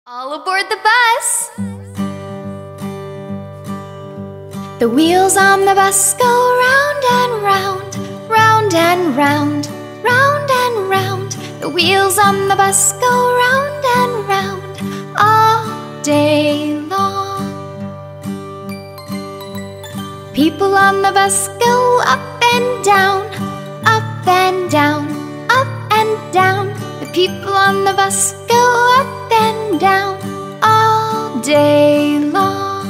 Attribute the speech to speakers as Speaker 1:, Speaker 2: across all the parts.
Speaker 1: All aboard the bus! The wheels on the bus go round and round, round and round, round and round. The wheels on the bus go round and round all day long. People on the bus go up and down, up and down, up and down. The people on the bus go up and down all day long.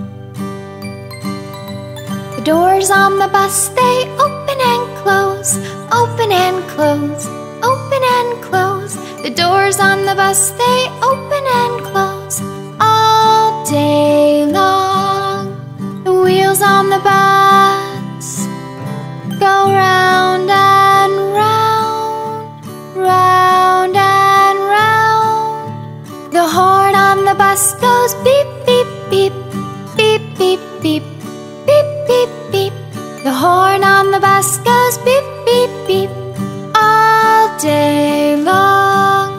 Speaker 1: The doors on the bus, they open and close, open and close, open and close. The doors on the bus, they open and close all day long. The wheels on the bus go round and round, round and round. The horn on the bus goes beep, beep, beep, beep, beep, beep, beep, beep, beep. The horn on the bus goes beep, beep, beep all day long.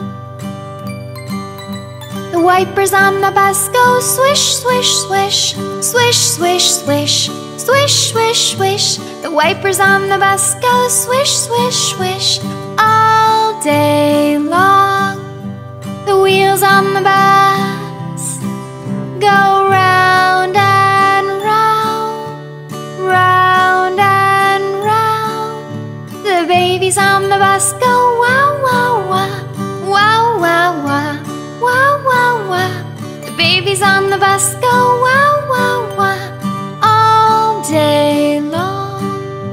Speaker 1: The wipers on the bus go swish, swish, swish, swish, swish, swish, swish, swish, swish. The wipers on the bus go swish, swish, swish all day long. The wheels on the bus go round and round, round and round. The babies on the bus go wow, wow, wow, wow, wow, wow, wow, wow, wow. The babies on the bus go wow, wow, wow all day long.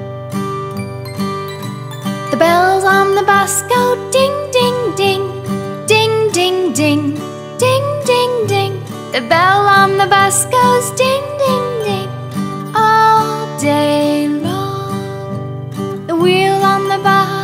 Speaker 1: The bells on the bus go ding, ding, ding, ding, ding, ding, ding, ding, ding. The bell on the bus goes ding, ding, ding all day long. The wheel on the bus